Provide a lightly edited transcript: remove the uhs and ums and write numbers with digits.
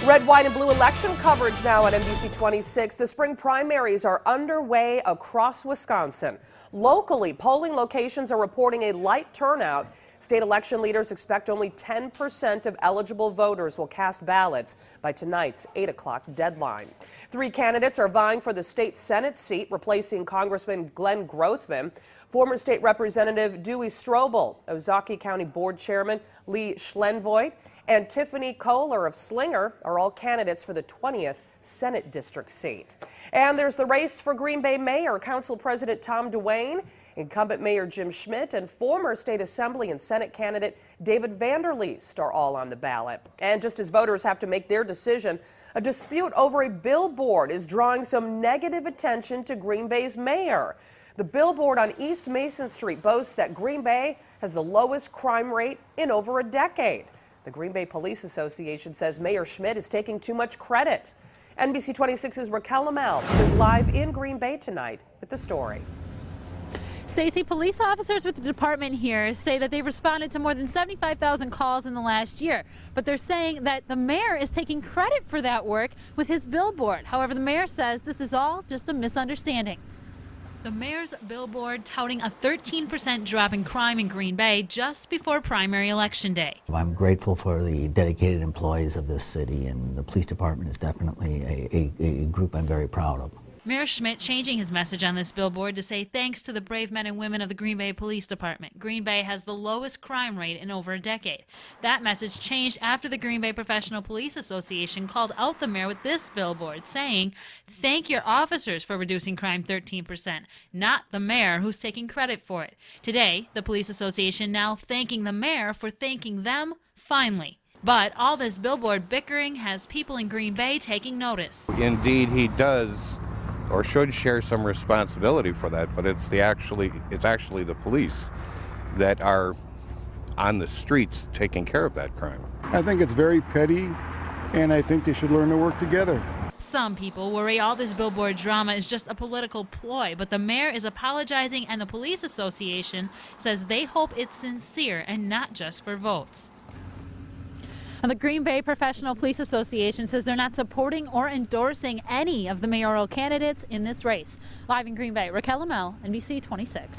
Red, white, and blue election coverage now on NBC 26. The spring primaries are underway across Wisconsin. Locally, polling locations are reporting a light turnout. State election leaders expect only 10% of eligible voters will cast ballots by tonight's 8 o'clock deadline. 3 candidates are vying for the state Senate seat, replacing Congressman Glenn Grothman. Former State Representative Dewey Strobel, Ozaukee County Board Chairman Lee Schlenvoigt, and Tiffany Kohler of Slinger are all candidates for the 20th Senate District seat. And there's the race for Green Bay Mayor. Council President Tom Duane, incumbent Mayor Jim Schmidt, and former State Assembly and Senate candidate David Vanderleest are all on the ballot. And just as voters have to make their decision, a dispute over a billboard is drawing some negative attention to Green Bay's mayor. The billboard on East Mason Street boasts that Green Bay has the lowest crime rate in over a decade. The Green Bay Police Association says Mayor Schmidt is taking too much credit. NBC 26's Raquel Lamel is live in Green Bay tonight with the story. Stacey, police officers with the department here say that they've responded to more than 75,000 calls in the last year, but they're saying that the mayor is taking credit for that work with his billboard. However, the mayor says this is all just a misunderstanding. The mayor's billboard touting a 13% drop in crime in Green Bay just before primary election day. I'm grateful for the dedicated employees of this city, and the police department is definitely a group I'm very proud of. Mayor Schmidt changing his message on this billboard to say thanks to the brave men and women of the Green Bay Police Department. Green Bay has the lowest crime rate in over a decade. That message changed after the Green Bay Professional Police Association called out the mayor with this billboard saying, "Thank your officers for reducing crime 13%, not the mayor who's taking credit for it." Today, the Police Association now thanking the mayor for thanking them finally. But all this billboard bickering has people in Green Bay taking notice. Indeed, he does or should share some responsibility for that, but it's actually the police that are on the streets taking care of that crime. I think it's very petty, and I think they should learn to work together. Some people worry all this billboard drama is just a political ploy, but the mayor is apologizing, and the police association says they hope it's sincere and not just for votes. And the Green Bay Professional Police Association says they're not supporting or endorsing any of the mayoral candidates in this race. Live in Green Bay, Raquel Lamel, NBC 26.